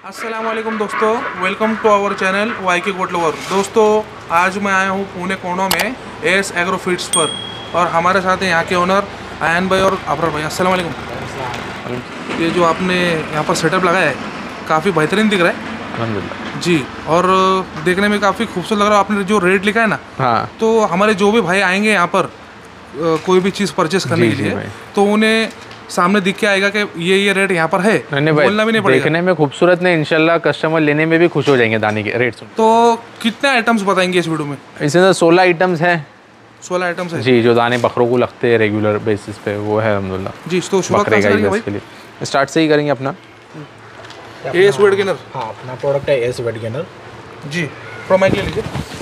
अस्सलाम वालेकुम दोस्तों, welcome to our channel YK goat lover. दोस्तों आज मैं आया हूँ पुणे कोणो में एस एग्रो फीड्स पर और हमारे साथ हैं यहाँ के ओनर आयन भाई और अबरार भाई। अस्सलाम वालेकुम। ये जो आपने यहाँ पर सेटअप लगाया है काफ़ी बेहतरीन दिख रहा है अल्हम्दुलिल्लाह जी, और देखने में काफ़ी खूबसूरत लग रहा है। आपने जो रेट लिखा है ना, हाँ, तो हमारे जो भी भाई आएंगे यहाँ पर कोई भी चीज़ परचेस करने के लिए तो उन्हें सामने दिख के आएगा कि ये रेट यहाँ पर है, बोलना भी नहीं पड़ेगा। देखने में खूबसूरत नहीं, इंशाल्लाह कस्टमर लेने में भी खुश हो जाएंगे दाने के रेट सुन। तो कितने आइटम्स बताएंगे इस वीडियो में? इसमें 16 आइटम्स हैं। 16 आइटम्स है जी, जो दाने बकरों को लगते हैं रेगुलर बेसिस पे वो है अल्हम्दुलिल्लाह जी। तो शुरुआत बकरे कहाँ से का करेंगे के लिए स्टार्ट से ही करेंगे अपना एस वेट गेनर। हाँ, अपना प्रोडक्ट है एस वेट गेनर जी। थोड़ा माइक ले लीजिए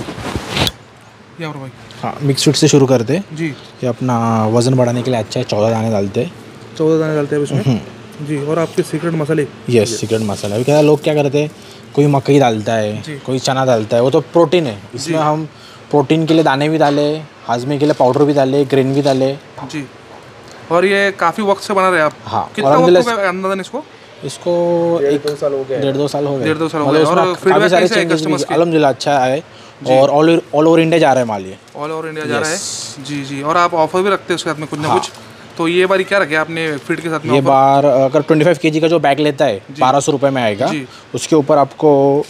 या और भाई। हाँ, मिक्स फीड से शुरू करते हैं जी। ये अपना वज़न बढ़ाने के लिए अच्छा है। 14 दाने डालते हैं। 14 दाने डालते हैं इसमें जी। और आपके सीक्रेट मसाले? यस, सीक्रेट मसाला। अभी क्या लोग क्या करते हैं, कोई मकई डालता है, कोई चना डालता है, वो तो प्रोटीन है। इसमें हम प्रोटीन के लिए दाने भी डाले, हाजमे के लिए पाउडर भी डाले, ग्रेन भी डाले जी। और ये काफ़ी वक्त से बना रहे आप? हाँ, कितना वक्त हो गया अंदाज़न इसको? 1-2 साल हो गए। 1.5-2 साल हो गए। 1.5-2 साल हो गए। और फीडबैक कैसा है कस्टमर्स का? अल्हम्दुलिल्लाह अच्छा है। और ऑल ओवर इंडिया जा रहा है माल, ये ऑल ओवर इंडिया जा रहा है जी जी। और आप ऑफर भी रखते हैं उसके साथ में कुछ ना कुछ? तो ये बार क्या रखे आपने फीड के साथ में? ये बार अगर 25 kg का जो बैग लेता है 1200 रुपये में आएगा। उसके ऊपर आपको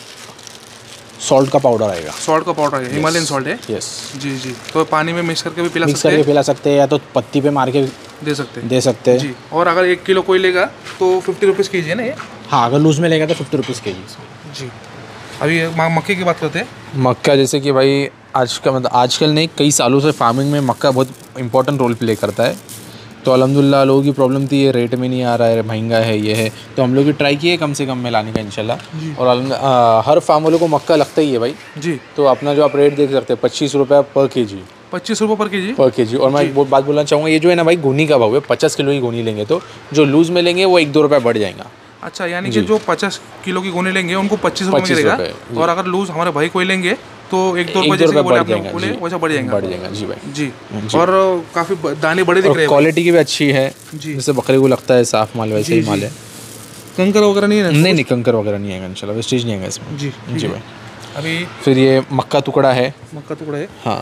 सॉल्ट का पाउडर आएगा। सॉल्ट का पाउडर है, हिमालयन सॉल्ट है। यस जी जी। तो पानी में मिक्स करके भी पिला मिक्स सकते हैं? करके पिला सकते हैं या तो पत्ती पे मार के दे सकते हैं जी। और अगर 1 किलो कोई लेगा तो 50 रुपीज़ के जी है ना ये? हाँ, अगर लूज में लेगा तो 50 रुपीज़ के जी। अभी मक्के की बात करते हैं। मक्का जैसे कि भाई आज का मतलब आजकल नहीं, कई सालों से फार्मिंग में मक्का बहुत इंपॉर्टेंट रोल प्ले करता है। तो अल्हम्दुलिल्लाह लोगों की प्रॉब्लम थी ये रेट में नहीं आ रहा है, महंगा है, ये है। तो हम लोग भी ट्राई किए कम से कम में लाने का इंशाल्लाह। और हर फार्म वालों को मक्का लगता ही है भाई जी। तो अपना जो आप रेट देख सकते हैं 25 रुपये पर के जी। 25 रुपये पर के जी। और मैं एक बात बोलना चाहूँगा, ये जो है ना भाई घुनी का भाव है। 50 किलो की घुनी लेंगे तो जो लूज़ में लेंगे वो 1-2 रुपये बढ़ जाएगा। अच्छा, यानी कि जो 50 किलो की गोनी लेंगे उनको 25 रुपये में मिलेगा। और अगर लूज हमारे भाई कोई लेंगे तो 1-2 रुपये जैसे बोले आपने बोले वैसा बढ़ जाएगा जी भाई जी। और काफ़ी दाने बड़े दिख रहे हैं, क्वालिटी की भी अच्छी है। जैसे बकरे को लगता है साफ माल वैसे ही माल है। कंकर वगैरह नहीं है? नहीं, कंकर वगैरह नहीं आएगा इंशाल्लाह, वेस्टेज नहीं आएगा इसमें जी जी भाई। अभी फिर ये मक्का टुकड़ा है। मक्का टुकड़ा है हाँ,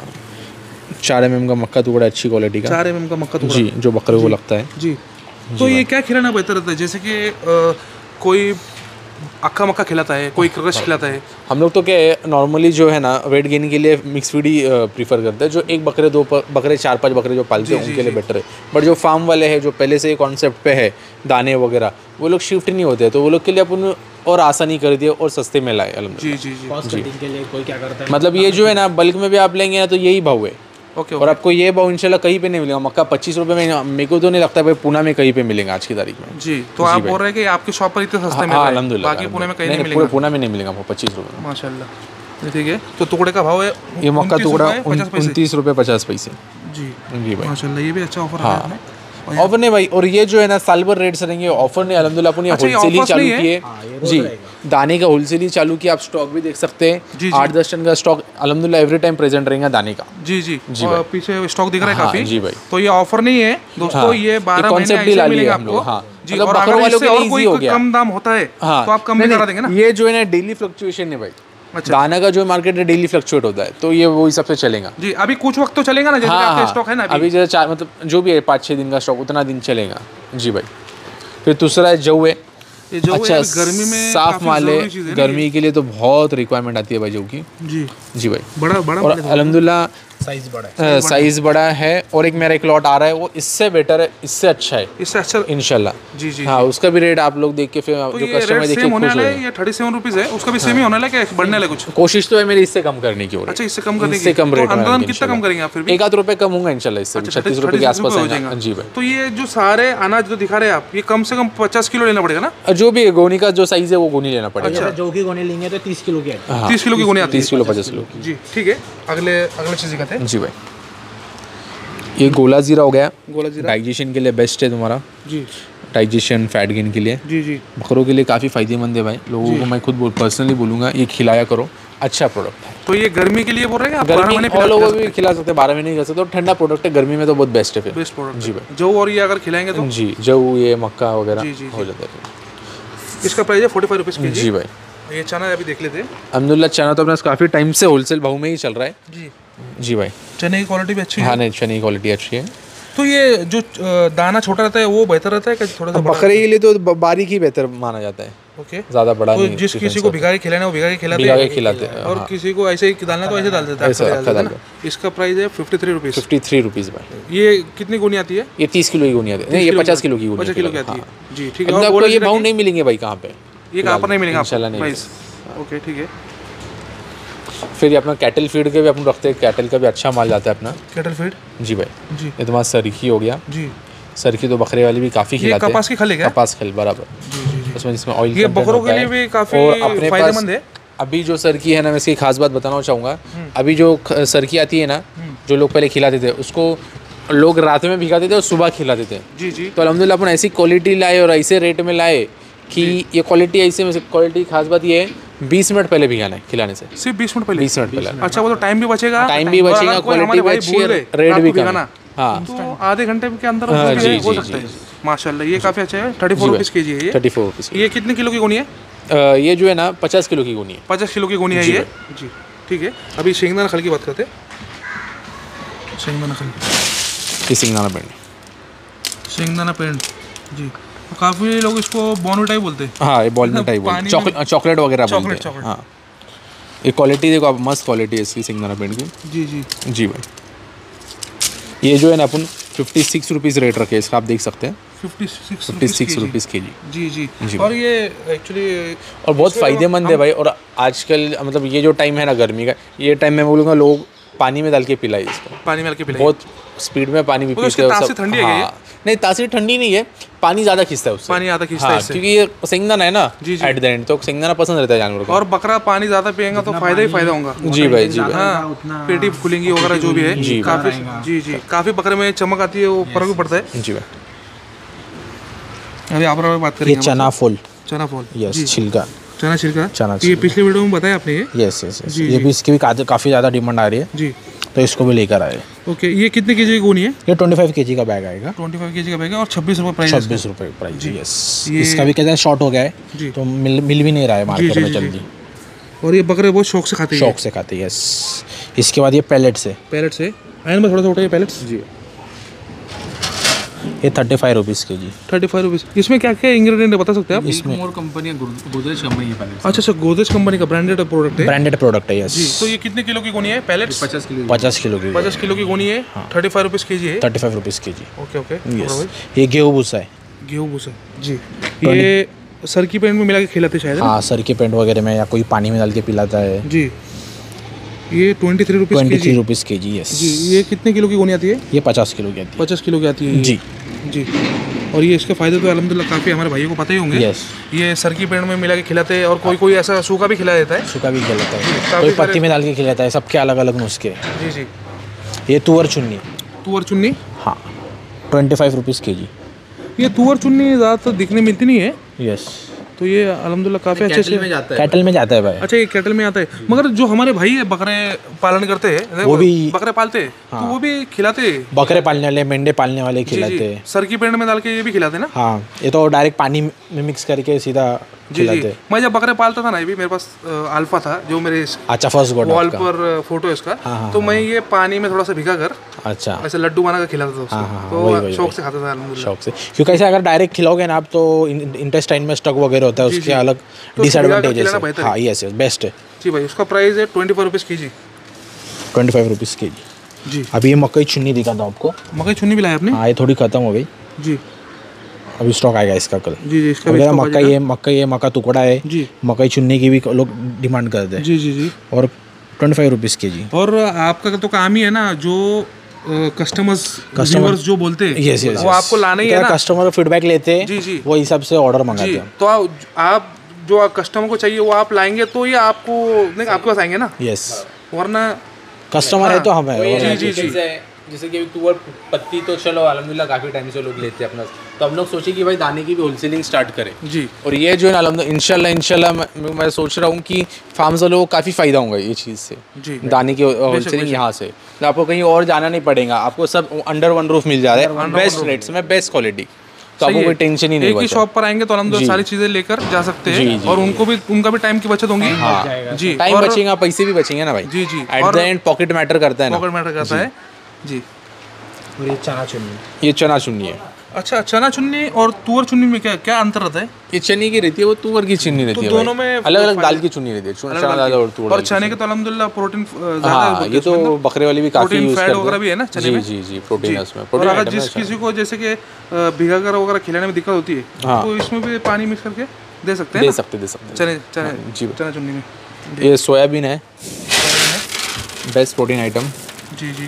4 mm का मक्का टुकड़ा, अच्छी क्वालिटी का। 4 mm का मक्का टुकड़ा जी, जो बकरे को लगता है जी। तो ये क्या खिलाना बेहतर रहता है? जैसे कि कोई अक्का मक्का खिलाता है, कोई क्रश खिलाता है। हम लोग तो क्या है नॉर्मली जो है ना वेट गेन के लिए मिक्स फीड ही प्रीफर करते हैं। जो एक बकरे 2 बकरे 4-5 बकरे जो पालते हैं उनके लिए बेटर है। बट जो फार्म वाले हैं जो पहले से कॉन्सेप्ट पे है दाने वगैरह, वो लोग शिफ्ट नहीं होते, तो वो लोग के लिए अपन और आसानी कर दिए और सस्ते में लाए अल्हम्दुलिल्लाह। जी जी जी। कॉस्ट कटिंग के लिए कोई क्या करता है, मतलब ये जो है ना बल्क में भी आप लेंगे ना तो यही भाव है। ओके। और आपको ये भाव इंशाल्लाह कहीं पे नहीं मिलेगा। मक्का 25 रुपये में मेरे को तो नहीं लगता भाई पूना में कहीं पे मिलेगा आज की तारीख में जी। तो आप बोल रहे हैं कि आपकी शॉप पर इतने सस्ते मिल रहा है, अल्हम्दुलिल्लाह, बाकी पुणे में कहीं नहीं मिलेगा? पूना में नहीं मिलेगा वो 25 रुपये में माशाल्लाह। ठीक है, तो टुकड़े का भाव है ये मक्का टुकड़ा 29 रुपये 50 पैसे जी जी भाई। माशाल्लाह, ये भी अच्छा ऑफर है आपने। ऑफर नहीं भाई, और ये जो है ना साल भर रेट्स रहेंगे। ऑफर नहीं अल्हम्दुलिल्लाह, अपन अच्छा, ये होलसेल ही offers चालू नहीं है? किए जी। दाने का होलसेल ही चालू किया, आप स्टॉक भी देख सकते हैं। 8-10 टन का स्टॉक अल्हम्दुलिल्लाह एवरी टाइम प्रेजेंट रहेगा दाने का। जी जी जी। और पीछे स्टॉक दिख रहा है काफी जी भाई। तो ये ऑफर नहीं है दोस्तों, ये 12 महीने ऐसे मिलेगा आपको जी। और अगर इससे और कोई कम दाम होता है तो आप कम भी करा देंगे ना? ये जो है ना डेली फ्लक्चुएशन है भाई। अच्छा। दाना का जो मार्केट है डेली फ्लक्चुएट होता है, तो ये वो हिसाब से चलेगा जी। अभी कुछ वक्त तो चलेगा ना, जैसे आपका स्टॉक है ना अभी जैसे 4 मतलब जो भी है 5-6 दिन का स्टॉक उतना दिन चलेगा जी भाई। फिर दूसरा है जौ है। अच्छा, गर्मी में साफ माल है, गर्मी के लिए तो बहुत रिक्वायरमेंट आती है भाई जौ की जी भाई। बड़ा और अल्हम्दुलिल्लाह साइज बड़ा है। साइज बड़ा है। और एक मेरा एक लॉट आ रहा है वो इससे बेटर है, इससे अच्छा है, इससे अच्छा इंशाल्लाह जी जी। हाँ, उसका भी रेट आप लोग देख के फिर तो जो ये कस्टमर देख के सेम होने खुश वाला हो है? ये 37 रुपीज़ है, उसका भी सेम ही होने वाला है क्या, बढ़ने वाला कुछ? कोशिश तो है मेरी इससे कम करने की। अच्छा, इससे कम करने की? इससे कम रेट में अंदाज़न कितना कम करेंगे आप फिर भी? 1-8 रुपये कम होगा इंशाल्लाह इससे। 36 रुपये के आसपास आएगा जी भाई। तो ये जो सारे अनाज जो दिखा रहे हैं आप, ये कम से कम 50 किलो लेना पड़ेगा ना? जो भी गोनी का जो साइज है वो गोनी लेना पड़ेगा। जो की गोनी लेंगे तो 30 किलो की आएगी। 30 किलो की गोनी आती है? 30 किलो 50 किलो जी। ठीक है, अगले चीज़ दिखाते हैं जी भाई। ये गोला जीरा हो गया, गोला जीरा डाइजेशन के लिए बेस्ट है तुम्हारा जी। डाइजेशन फैट गेन के लिए जी जी। बकरों के लिए काफ़ी फायदेमंद है भाई। लोगों को मैं खुद पर्सनली बोलूँगा ये खिलाया करो, अच्छा प्रोडक्ट है। तो ये गर्मी के लिए बोल रहे हैं आप? गर्मी ऑल ओवर भी खिला सकते हैं, 12 महीने खिला सकते हो। ठंडा प्रोडक्ट है, गर्मी में तो बहुत बेस्ट है फिर। बेस्ट प्रोडक्ट जी भाई। जो और ये अगर खिलाएंगे तो जी, जो ये मक्का वगैरह जी, जी, हो जाता है। इसका प्राइस है 45 रुपीज़ के जी भाई। ये चना अभी देख लेते हैं। अल्हम्दुलिल्लाह चना तो अपना काफ़ी टाइम से होलसेल भाव में ही चल रहा है। जी जी भाई। चने की क्वालिटी भी अच्छी है। हाँ नहीं, चने की क्वालिटी अच्छी है। तो ये जो दाना छोटा रहता है वो बेहतर रहता है कि थोड़ा सा बड़ा? बकरे के लिए तो बारीक ही बेहतर माना जाता है, ओके। ज़्यादा बड़ा तो नहीं। जिस किसी को भिगा के खिलाना है वो भिगा के खिलाते भिगा हैं, के खिलाते हैं, और हाँ। किसी को ऐसे ही डालना तो ऐसे डाल देता है, ऐसे अक्का अक्का डाल देता डाल है ना। इसका प्राइस है 53 रुपीज़। 53 रुपीज़ भाई। ये कितनी गुनी आती है? ये 30 किलो की गुनी आती है। नहीं, ये 50 किलो की गुनी 50 किलो की हाँ। आती है। जी ठीक है। मतलब और आपको बोला ये था भाव कि नहीं मिलेंगे भाई कहाँ पे, ये कहाँ पर नहीं मिलेगा इंशाल्लाह आपको नहीं। प्राइस? ओके ठीक है। फिर ये अपना कैटल फीड के भी अपन रखते हैं, कैटल का भी अच्छा माल जाता है अपना। Cattle feed. जी भाई। जी ये तुम्हारा सरखी हो गया। जी। सरखी तो बकरे वाली भी काफ़ी ये खिलाते हैं। कपास की खल है क्या? कपास खल बराबर। जी जी जी। उसमें जिसमें ऑयल ये बकरों के लिए भी काफ़ी फायदेमंद है। अभी जो सरकी है ना, मैं इसकी खास बात बताना चाहूँगा। अभी जो सरकी आती है ना, जो लोग पहले खिलाते थे उसको लोग रात में भिगाते थे और सुबह खिलाते थे। जी जी। तो अल्हम्दुलिल्लाह अपन ऐसी क्वालिटी लाए और ऐसे रेट में लाए कि ये क्वालिटी ऐसे में से क्वालिटी खास बात ये है 20 मिनट पहले भिगाना है खिलाने से। सिर्फ 20 मिनट पहले? 20 मिनट पहले। अच्छा, वो तो टाइम भी बचेगा, टाइम भी बचेगा, क्वालिटी भी अच्छी है, रेट भी कम है। हाँ, तो आधे घंटे के अंदर हाँ, जी, हो जी, सकता है। माशाल्लाह, ये काफ़ी अच्छा है। 34 रुपीज़ के जी है ये। 34 रुपीज़। ये कितने किलो की गोनी है? ये जो है ना 50 किलो की गोनी है। 50 किलो की गोनी है ये। जी ठीक है। अभी शेंगदाना खल की बात करते हैं। शेंगदाना खल, ये सिंगदाना पेंट। शेंगदाना पेंट। जी, तो काफ़ी लोग इसको बॉर्नविटा ही बोलते हैं। हाँ, ये बॉलनट टाइप पानी चॉकलेट वगैरह बोलते चॉकलेट, हैं। चॉकलेट। हाँ, ये क्वालिटी देखो आप, मस्त क्वालिटी है इसकी सिंगदाना पेंट की। जी जी जी भाई। ये जो है ना अपन 56 रुपीज़ रेट रखे इसका, आप देख सकते हैं। 56 रुपीज़ के जी। जी जी जी। और ये एक्चुअली और बहुत फ़ायदेमंद है भाई। और आजकल मतलब ये जो टाइम है ना गर्मी का, ये टाइम में बोलूँगा लोग पानी में डाल के पिलाए इसको। पानी में डाल के पिलाइए। बहुत स्पीड में पानी भी तो पीते इसकी हैं तासीर सब। ठंडी है क्या ये? हाँ, नहीं तासीर ठंडी नहीं है, पानी ज़्यादा खींचता है उससे। पानी ज़्यादा खींचता है हाँ, इससे। क्योंकि ये सिंगदाना है ना जी, जी। एट द एंड, तो सिंगदाना पसंद रहता है जानवर को। और बकरा पानी ज़्यादा पिएगा तो फ़ायदा ही फ़ायदा होगा। जी भाई, जी भाई। हाँ, पेटी फूलेंगी वगैरह जो भी है। जी, काफ़ी जी जी काफ़ी बकरे में चमक आती है, वो फर्क भी पड़ता है। जी भाई। अभी आप बात ये करेंगे चना फूल, चना फूल। यस, छिलका। चना छिलका। चना ये पिछले वीडियो में बताया आपने ये। Yes yes yes. जी, ये जी। भी, इसकी भी काफ़ी ज़्यादा डिमांड आ रही है, जी तो इसको भी लेकर आए। ओके। ये कितने केजी की गोनी है? ये 25 kg का बैग आएगा। 25 केजी का बैग है और 26 रुपये प्राइस है 26 रुपये प्राइस। यस, ये- इसका भी कहते हैं शॉर्ट हो गया है, जी। तो मिल भी नहीं रहा है मार्केट जी, में जी, जल्दी। इसका। और ये बकरे बहुत शौक से खाते हैं। शौक से खाते हैं। यस, इसके बाद ये पैलेट्स है। पैलेट्स है। आयन में थोड़ा सा उठाइए पैलेट्स। जी, ये 35 रुपीज़ के जी। 35 रुपीज़। इसमें क्या क्या इंग्रेडिएंट बता सकते हैं आप? इसमें और कंपनी है, गोदरेज कंपनी है पहले। अच्छा अच्छा, गोदरेज कंपनी का ब्रांडेड प्रोडक्ट है। ब्रांडेड प्रोडक्ट है। यस जी। तो ये कितने किलो की गोनी है? Pallets 50 kilo. 50 किलो की। 50 किलो की गोनी है। 35 रुपीज़ के जी है। 35 रुपीज़ के जी। Okay okay. यस, ये गेहूँ भूसा है। गेहूँ भूसा। जी। ये सर की पेंट में मिला के खिलाते शायद है ना? हाँ, सर के पेंट वगैरह में या कोई पानी में डाल के पिलाता है। जी। ये 23 रुपीज़ के 23 जी। रुपीज़ के जी। यस। जी। ये कितने किलो की गोनी आती है? ये 50 किलो की आती 50 किलो की आती है ये। जी। जी। और ये इसके फ़ायदे तो अल्हम्दुलिल्लाह काफ़ी हमारे भाइयों को पता ही होंगे। यस। ये सर की पेंट में मिला के खिलाते हैं और कोई कोई ऐसा सूखा भी खिला देता है। है, सूखा भी खिलाता है, काफ़ी कोई सारे- पत्ती में डाल के खिलाता है, सबके अलग अलग नुस्खे हैं। जी जी। ये तुअर चुन्नी। तुअर चुन्नी। हाँ, 25 रुपीज़ के जी। ये तुअर चुन्नी ज़्यादातर दिखने मिलती नहीं है, यस, तो ये अल्हम्दुलिल्लाह काफ़ी अच्छे से जाता कैटल में जाता है भाई। अच्छा, ये केटल में आता है। मगर जो हमारे भाई है बकरे पालन करते हैं, वो भी- बकरे पालते हैं, तो वो भी खिलाते हैं। बकरे पालने वाले, मेंढे पालने वाले जी, खिलाते जी। हैं। सर की पेंट में डाल के ये भी खिलाते हैं ना? हाँ, ये तो डायरेक्ट पानी में मिक्स करके सीधा जी जी। खिलाते हैं। मैं जब बकरे पालता था ना, ये भी मेरे पास अल्फा था जो मेरे अच्छा, फर्स्ट गोड वॉल आपका। पर फोटो है इसका। हाँ, तो मैं ये पानी में थोड़ा सा भिगा कर अच्छा, ऐसे लड्डू बना कर खिलाता था उसको। हाँ, तो वही, शौक से खाता था अल्हम्दुलिल्लाह। शौक से। क्योंकि ऐसे अगर डायरेक्ट खिलाओगे ना आप, तो इंटेस्टाइन में स्टक वगैरह होता है, जी, उसके जी। अलग तो डिसएडवांटेजेस खिलाना है। बेहतर है। हाँ, यस यस, बेस्ट है। जी भाई, उसका प्राइस है 25 रुपीज़ के जी। 25 रुपीज़ के जी। जी। अभी ये मकई चुन्नी दिखाता हूँ आपको। मकई चुन्नी भी लाया आपने? हाँ, ये थोड़ी ख़त्म हो गई, जी अभी स्टॉक आएगा इसका कल। जी जी। इसका भी वगैरह stock आ मकई जाएगा। है, मकई है, मक्का टुकड़ा है, जी मकई चुन्नी की भी लोग डिमांड करते हैं। जी जी जी। और 25 रुपीज़ के जी। और आपका तो काम ही है ना, जो कस्टमर्स व्यूअर्स जो बोलते हैं यस यस, वो आपको लाना ही है ना। कस्टमर फीडबैक लेते हैं, जी, जी। वो हिसाब से ऑर्डर मंगाते जी। हैं। तो आप जो कस्टमर को चाहिए वो आप लाएंगे तो ये आपको नहीं, आपके पास आएंगे ना, यस, वरना कस्टमर है तो हमें। जी, जी, जी। जैसे कि तुअर पत्ती तो चलो अल्हम्दुलिल्लाह काफ़ी टाइम से लोग लेते हैं अपना, तो हम लोग सोचे कि भाई दाने की भी होलसेलिंग स्टार्ट करें। जी और ये जो है ना अल्हम्दुलिल्लाह इंशाल्लाह मैं सोच रहा हूँ कि फार्म्स वालों को काफ़ी फ़ायदा होगा ये चीज़ से, जी। दाने की होलसेलिंग यहाँ से। तो आपको कहीं और जाना नहीं पड़ेगा, आपको सब अंडर वन रूफ मिल जा रहा है, बेस्ट रेट्स में, बेस्ट क्वालिटी। तो आपको सही कोई है। टेंशन ही नहीं एक ही बचा। शॉप पर आएंगे तो अलहमदुलिल्लाह सारी चीज़ें लेकर जा सकते जी, हैं जी, और जी, उनको भी उनका भी टाइम की बचत होंगी। हाँ जी, टाइम और बचेगा, पैसे भी बचेंगे ना भाई। जी, जी, एट और द एंड पॉकेट मैटर करता है ना। पॉकेट मैटर करता है। जी, और ये चना चुन्नी, ये चना चुन्नी है। अच्छा, चना चुन्नी और तुअर चुन्नी में क्या क्या अंतर रहता है? ये चने की रहती है, वो तुअर की चुन्नी रहती है भाई। दोनों में अलग अलग दाल फायदे- की चुन्नी रहती है, अलग चना अलग दाल की। और तुअर और दाल की चने के तो अलहमदुलिल्लाह प्रोटीन चुन्नी। हाँ, ये तो बकरे वाली भी काफ़ी प्रोटीन यूज़ फैट करते वगैरह भी है ना चने जी में? जी जी, प्रोटीन है उसमें, और प्रोटीन अगर आइटम जिस है किसी को जैसे कि भिगाकर वगैरह खिलाने में दिक्कत होती है हाँ। तो इसमें भी पानी मिक्स करके दे सकते हैं दे ना? सकते दे सकते। चने चने जी। चना चुन्नी में। ये सोयाबीन है, बेस्ट प्रोटीन आइटम। जी जी,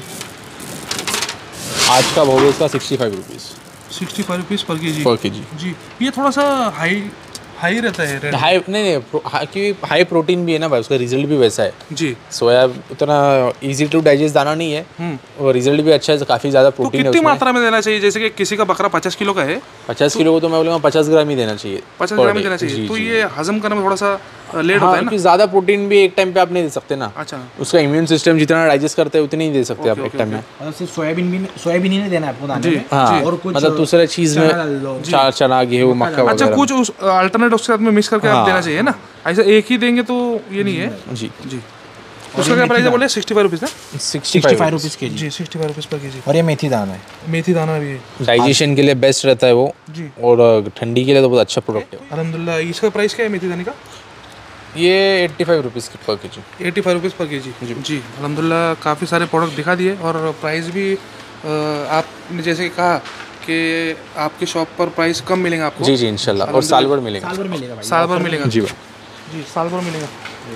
आज का भाव है इसका 65 रुपीज़ 65 रुपीज़ पर के जी। पर के जी। जी, ये थोड़ा सा हाई हाई रहता है रेट। हाई नहीं क्योंकि हाई प्रोटीन भी है ना भाई, उसका रिजल्ट भी वैसा है। जी, सोया उतना इजी टू डाइजेस्ट दाना नहीं है और रिजल्ट भी अच्छा है, काफ़ी ज़्यादा तो प्रोटीन है कितनी उसमें। मात्रा में देना चाहिए? जैसे कि किसी का बकरा 50 किलो का है, 50 किलो को तो मैं बोलूँगा 50 ग्राम ही देना चाहिए 50 per ग्राम ही day। देना चाहिए। जी, तो जी। ये हजम करने में थोड़ा सा लेट हाँ, होता है ना? क्योंकि ज़्यादा प्रोटीन भी एक टाइम पे आप नहीं दे सकते ना। अच्छा, उसका इम्यून सिस्टम जितना डाइजेस्ट करते हैं उतनी ही दे सकते आप ओके, एक ओके, टाइम में। मतलब सिर्फ सोयाबीन ही नहीं देना है आपको दाने जी, में, हाँ, और कुछ मतलब दूसरे चीज़ में चना डाल दो। चार चना गेहूँ मक्का अच्छा, वगैरह। कुछ उस अल्टरनेट उसके साथ में मिक्स करके आप हाँ। देना चाहिए ना? ऐसा एक ही देंगे तो ये नहीं है। जी जी, उसका क्या प्राइस है बोले? 65 रुपीज़ है? 65 रुपीज़ के जी, जी। 65 रुपीज़ पर के जी। और ये मेथी दाना है। मेथी दाना भी है। डाइजेशन के लिए बेस्ट रहता है वो, जी, और ठंडी के लिए तो बहुत अच्छा प्रोडक्ट है। अलहमदिल्ला। इसका प्राइस क्या है मेथी दाने का? ये 85 रुपीज़ पर के जी। 85 रुपीज़ पर के जी। जी, अलहमदिल्ला काफ़ी सारे प्रोडक्ट दिखा दिए और प्राइस भी आपने जैसे कि कहा कि आपकी शॉप पर प्राइस कम मिलेगा आपको। जी जी इंशाल्लाह, और साल भर मिलेगा। साल भर मिलेगा भाई। साल भर मिलेगा। जी भाई। जी, साल भर मिलेगा।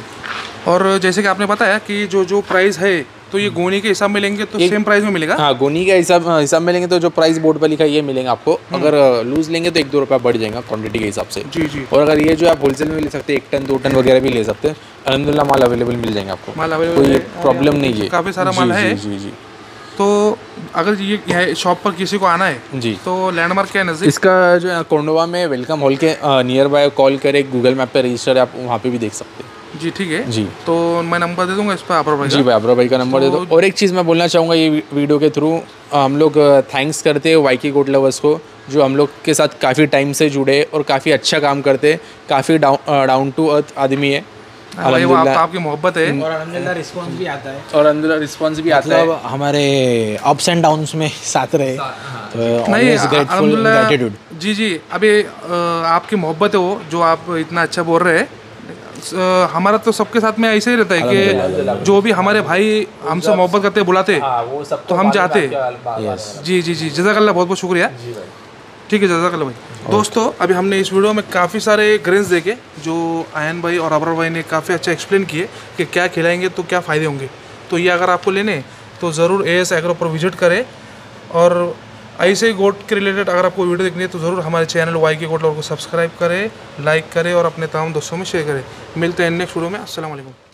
और जैसे कि आपने बताया कि जो प्राइस है तो ये गोनी के हिसाब में लेंगे तो सेम प्राइस में मिलेगा। हाँ, गोनी का हिसाब में लेंगे तो जो प्राइस बोर्ड पर लिखा है ये मिलेगा आपको। अगर लूज लेंगे तो 1-2 रुपया बढ़ जाएगा क्वांटिटी के हिसाब से। जी जी, और अगर ये जो आप होलसेल में ले सकते हैं 1 टन 2 टन वगैरह भी ले सकते हैं, अलहमदिल्ला माल अवेलेबल मिल जाएंगे आपको। माल अवेलेबल कोई है, प्रॉब्लम नहीं है, काफ़ी सारा जी, माल जी, है। जी जी तो अगर ये शॉप पर किसी को आना है जी। तो लैंडमार्क क्या है नज़दीक? इसका जो है कोंडवा में वेलकम हॉल के नियर बाय कॉल करे, गूगल मैप पे रजिस्टर है, आप वहाँ पे भी देख सकते हैं। जी, ठीक है। जी तो मैं नंबर दे दूंगा इस पर आप जी भाई, अब्रा भाई का नंबर दे दो। और एक चीज़ मैं बोलना चाहूँगा ये वीडियो के थ्रू, हम लोग थैंक्स करते हैं वाईके गोट लवर्स को, जो हम लोग के साथ काफ़ी टाइम से जुड़े और काफ़ी अच्छा काम करते हैं। काफ़ी डाउन टू अर्थ आदमी है भाई, वो आपकी मोहब्बत है। और अलहमदिल्ला रिस्पॉन्स भी आता है, और अंदर रिस्पॉन्स भी आता है। मतलब हमारे अप्स एंड डाउन्स में साथ रहे, तो नहीं, ऑलवेज ग्रेटफुल, अल्हम्दुलिल्लाह। ग्रेटिट्यूड। जी जी, अभी आपकी मोहब्बत है वो जो आप इतना अच्छा बोल रहे हैं। हमारा तो सबके साथ में ऐसे ही रहता है कि जो भी हमारे भाई हमसे मोहब्बत करते बुलाते वो सब तो हम जाते। यस, जी जी जी, जज़ाकल्लाह, बहुत बहुत शुक्रिया। ठीक है, जज़ाकल्लाह भाई। दोस्तों, अभी हमने इस वीडियो में काफ़ी सारे ग्रेन्स देखे जो आयन भाई और अबरार भाई ने काफ़ी अच्छा एक्सप्लेन किए कि क्या खिलाएंगे तो क्या फ़ायदे होंगे। तो ये अगर आपको लेने तो ज़रूर AS एग्रो पर विजिट करें। और ऐसे ही गोट के रिलेटेड अगर आपको वीडियो देखनी है तो ज़रूर हमारे चैनल वाईके गोट लवर को सब्सक्राइब करें, लाइक करें और अपने तमाम दोस्तों में शेयर करें। मिलते हैं नेक्स्ट वीडियो में। अस्सलाम वालेकुम।